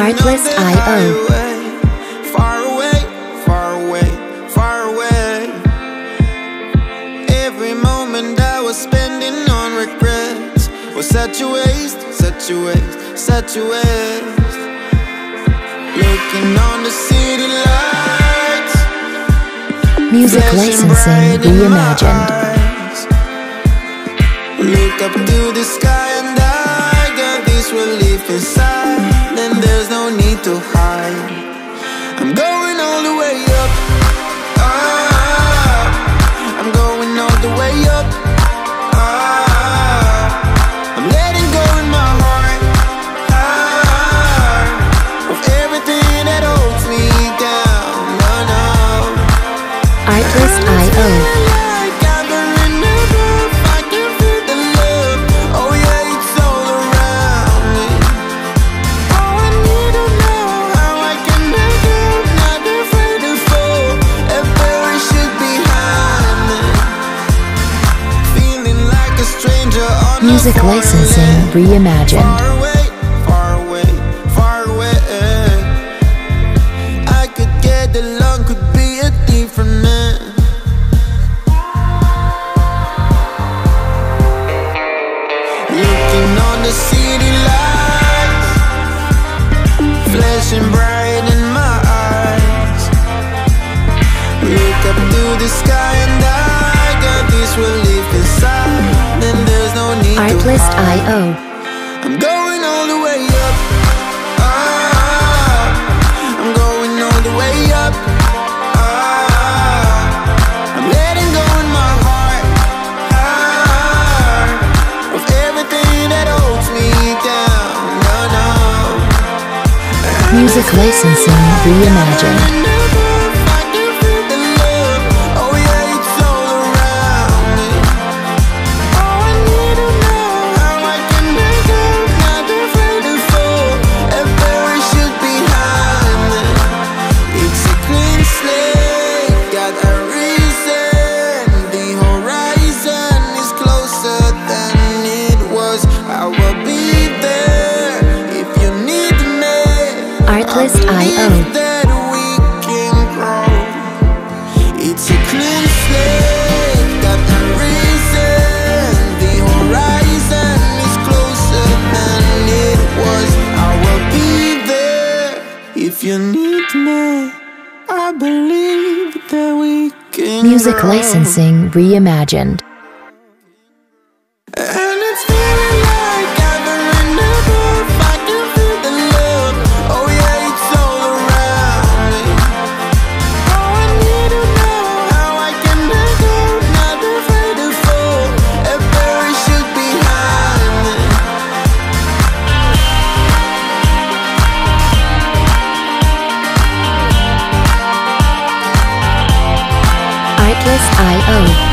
Artlist.io. Far away, far away, far away. Every moment I was spending on regrets was such a waste, such a waste, such a waste. Looking on the city lights, Music licensing reimagined. Look up to the sky and I got this relief inside. Then there's no need to hide. I'm going all the way up, up. I'm going all the way up, up. I'm letting go in my heart, heart, of everything that holds me down. No, no. Artlist.io. Music licensing reimagined. Far away, far away, far away. I could get along, could be a different man. Looking on the city lights, flashing bright in my eyes. Look up to the sky and I got this relief inside. Then there's no need Artlist.io. I'm going all the way up, up. I'm going all the way up, up. I'm letting go in my heart, heart, of everything that holds me down. No, no. Music licensing reimagined. Artlist.io. It's a clean slate, got a reason. The horizon is closer than it was. I will be there if you need me. I believe that we can Music grow. licensing reimagined. And it's feeling like I've been enough. I can feel the love. Oh yeah, it's all around me. Oh, I need to know how I can let go. Not afraid to fall. A parachute behind me. Artlist.io.